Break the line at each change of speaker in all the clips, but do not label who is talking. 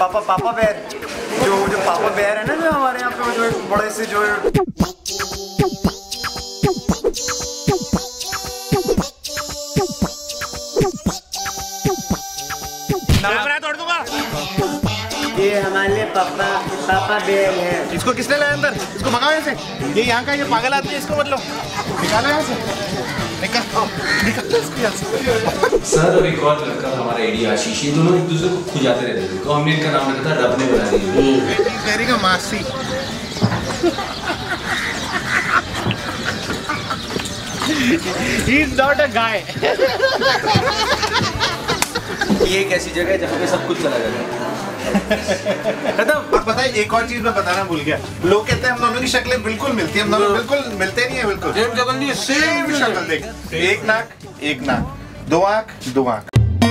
पापा बेर, जो पापा बेर है ना, जो हमारे यहाँ पे जो बड़े से जो
तोड़ दूंगा।
ये हमारे लिए पापा बेर है।
इसको किसने लाया अंदर? इसको भगाओ यहाँ से। ये यहाँ का ये पागल आदमी है, इसको मतलब निकालो यहाँ से।
सर और एक और लड़का था हमारा एडी आशीष, ये दोनों एक दूसरे को खुजाते रहते थे, तो हमने इनका नाम रखा था रब ने बना दिया।
मासी He's not a guy.
ये एक ऐसी जगह है जहाँ पे सब कुछ चला जाता है।
खत्म। अब पता है एक और चीज मैं बताना भूल गया। लोग कहते हैं हम दोनों की शक्लें बिल्कुल मिलती हैं, हम दोनों बिल्कुल मिलते नहीं है, बिल्कुल सेम शक्ल नहीं है, सेम शक्ल। देख, एक नाक, दो आँख, दो आँख।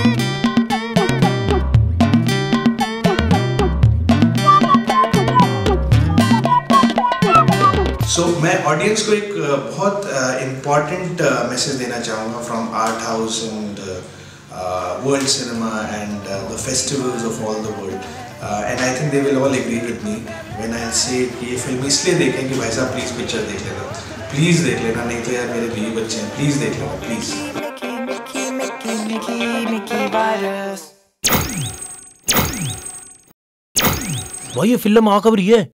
सो मैं ऑडियंस को एक बहुत इम्पॉर्टेंट मैसेज देना चाहूँगा from art house and world cinema and the festivals of all the world, and I think they will all agree with me when I say ये फिल्म इसलिए देखें कि भाई साहब प्लीज़ पिक्चर देख लेना, प्लीज़ देख लेना, नहीं तो यार मेरे बीवी बच्चे हैं, प्लीज़ देख लेना प्लीज़।
भाई ये फिल्म आ कब रही है?